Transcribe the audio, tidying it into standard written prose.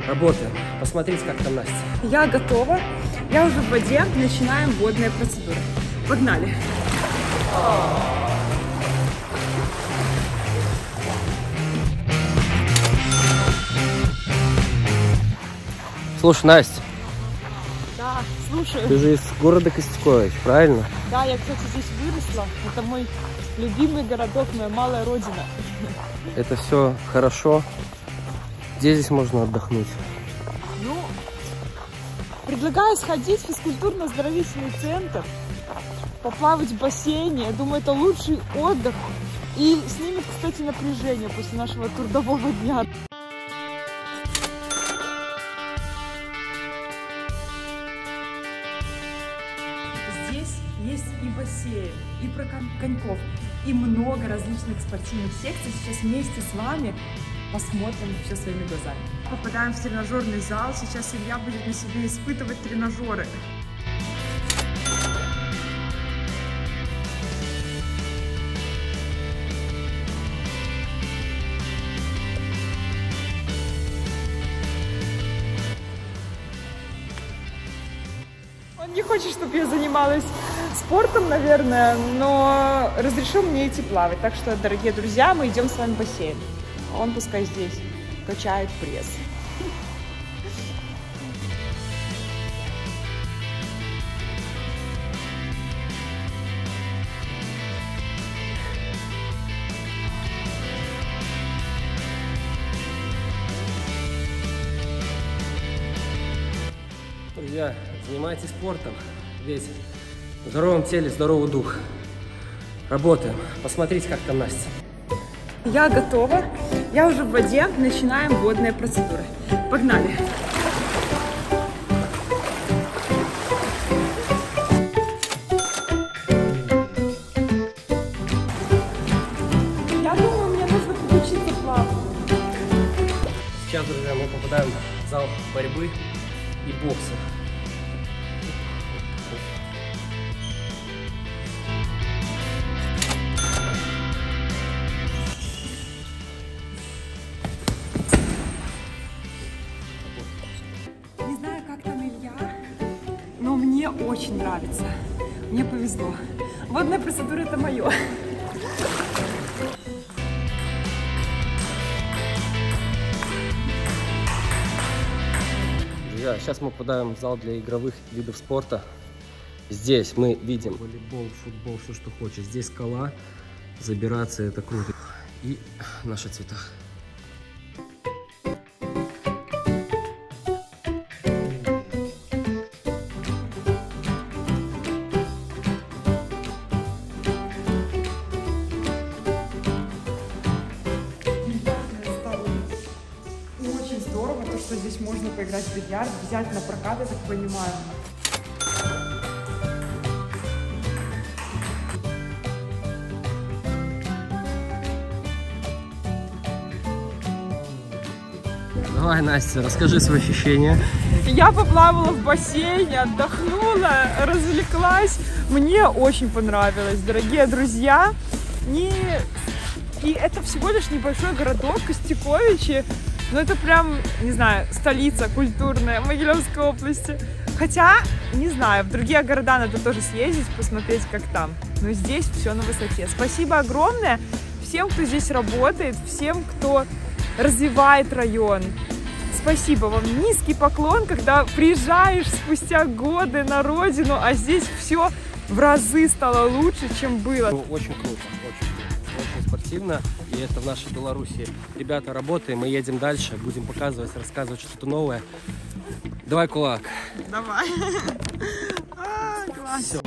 Работаем. Посмотрите, как там Настя. Я готова. Я уже в воде. Начинаем водные процедуры. Погнали. Слушай, Настя, Да, слушаю. ты же из города Костюкович, правильно? Да, я, кстати, здесь выросла. Это мой любимый городок, моя малая родина. Это все хорошо. Где здесь можно отдохнуть? Ну, предлагаю сходить в физкультурно-оздоровительный центр, поплавать в бассейне. Я думаю, это лучший отдых. И снимет, кстати, напряжение после нашего трудового дня. Здесь есть и бассейн, и прокат коньков, и много различных спортивных секций. Сейчас вместе с вами посмотрим все своими глазами. Попадаем в тренажерный зал. Сейчас Илья будет на себе испытывать тренажеры. Он не хочет, чтобы я занималась спортом, наверное, но разрешил мне идти плавать. Так что, дорогие друзья, мы идем с вами в бассейн. Он пускай здесь качает пресс. Друзья, занимайтесь спортом, ведь в здоровом теле здоровый дух. Работаем. Посмотрите, как там Настя. Я готова. Я уже в воде. Начинаем водные процедуры. Погнали. Я думаю, мне нужно поучиться плавать. Сейчас, друзья, мы попадаем в зал борьбы и бокса. Не знаю, как там Илья, но мне очень нравится. Мне повезло. Водная процедура — это мое. Друзья, сейчас мы попадаем в зал для игровых видов спорта. Здесь мы видим волейбол, футбол, все, что хочешь. Здесь скала, забираться — это круто. И наши цвета. Очень здорово, то, что здесь можно поиграть в бильярд, взять на прокат, я так понимаю. Давай, Настя, расскажи свои ощущения. Я поплавала в бассейне, отдохнула, развлеклась. Мне очень понравилось, дорогие друзья. И это всего лишь небольшой городок Костюковичи. Но это прям, не знаю, столица культурная Могилевской области. Хотя, не знаю, в другие города надо тоже съездить, посмотреть, как там. Но здесь все на высоте. Спасибо огромное всем, кто здесь работает, всем, кто развивает район. Спасибо вам, низкий поклон, когда приезжаешь спустя годы на родину, а здесь все в разы стало лучше, чем было. Очень круто, очень спортивно. И это в нашей Беларуси. Ребята, работаем, мы едем дальше, будем показывать, рассказывать что-то новое. Давай кулак. Давай. Класс. Все.